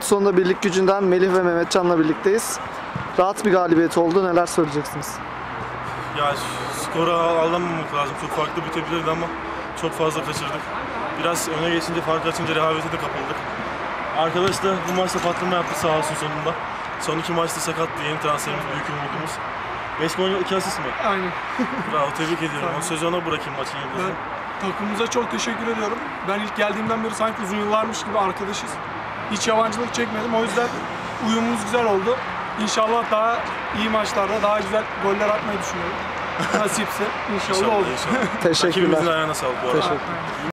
hafta sonunda birlik gücünden Melih ve Mehmetcan'la birlikteyiz. Rahat bir galibiyet oldu. Neler söyleyeceksiniz? Ya skora aldanmamak lazım. Çok farklı bitebilirdi ama çok fazla kaçırdık. Biraz öne geçince, fark açınca rehavete de kapıldık. Arkadaş da bu maçta patlama yaptı sağ olsun sonunda. Son 2 maçta sakattı. Yeni transferimiz, büyük umudumuz. 5 gol 2 asist mi? Aynen. Bravo, tebrik ediyorum. O sözü ona bırakayım maçın yıldızını. Ben takımımıza çok teşekkür ediyorum. Ben ilk geldiğimden beri sanki uzun yıllarmış gibi arkadaşız. Hiç yabancılık çekmedim. O yüzden uyumumuz güzel oldu. İnşallah daha iyi maçlarda daha güzel goller atmayı düşünüyorum. Nasipse inşallah olur. Teşekkürler. Rakibimizin ayağına sağlık bu arada. Teşekkür.